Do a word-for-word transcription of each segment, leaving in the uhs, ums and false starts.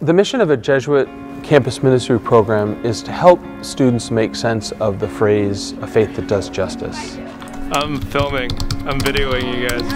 The mission of a Jesuit campus ministry program is to help students make sense of the phrase, "a faith that does justice." I'm filming. I'm videoing you guys.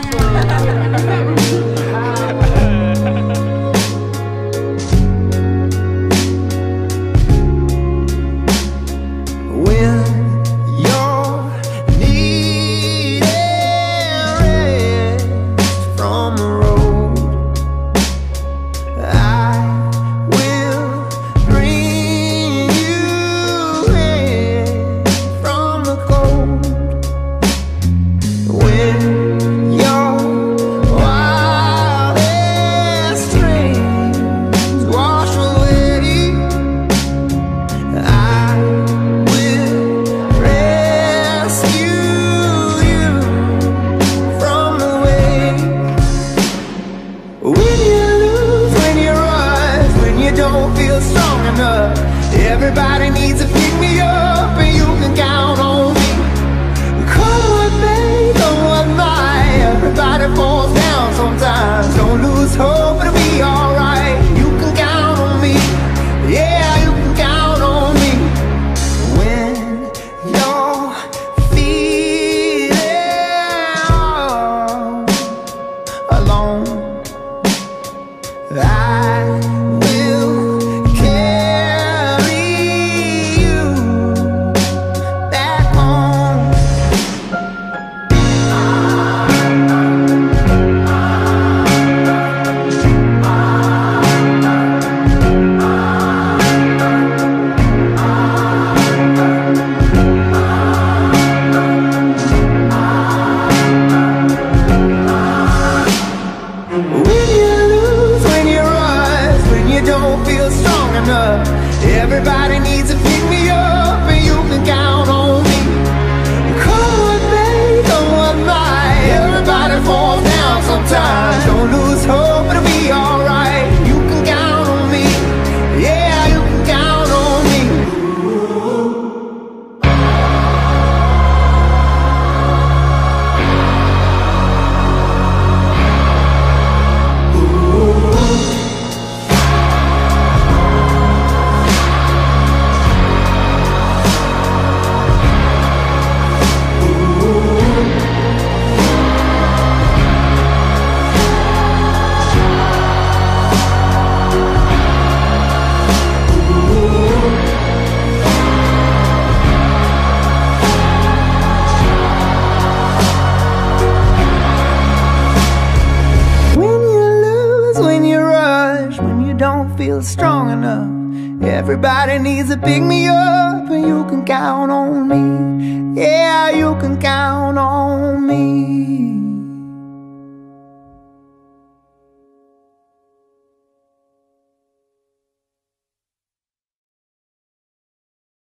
Everybody needs to pick me up, and you can count on me. Come what may, come what might, everybody falls down sometimes. Don't lose hope, it'll be alright. You can count on me, yeah, you can count on me. When you're feeling alone, I everybody needs to pick me up, and you can count on me. Come what may, come what might, everybody falls down sometimes. Don't lose hope, it'll be alright. You can count on me, yeah, you can count on me. Don't feel strong enough, everybody needs to pick me up, and you can count on me.